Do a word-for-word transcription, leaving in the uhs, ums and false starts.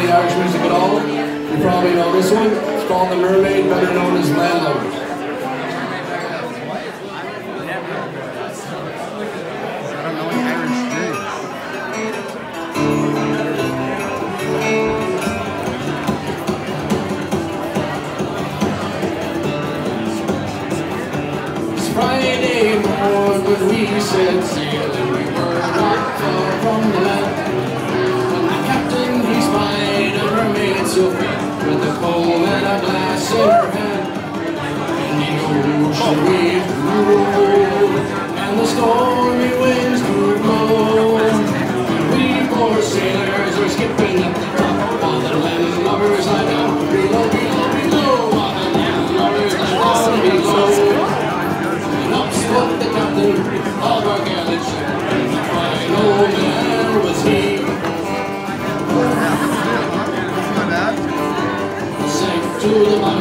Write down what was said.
the Irish music at all, you probably know this one. It's called The Mermaid, better known as Landlubbers. I don't know any Irish tunes. It's Friday morn when we set sail and we were not far from the land. When the captain he spied a mermaid so fair with a comb and a glass in her hand. And the ocean waves grew over and the stormy winds grew blow. And we poor sailors were skipping up the top while the landlubbers lie down below, below, below. While the landlubbers lie down below. And up spoke the captain of our gallant ship, and the fine old man was he. Sank to the bottom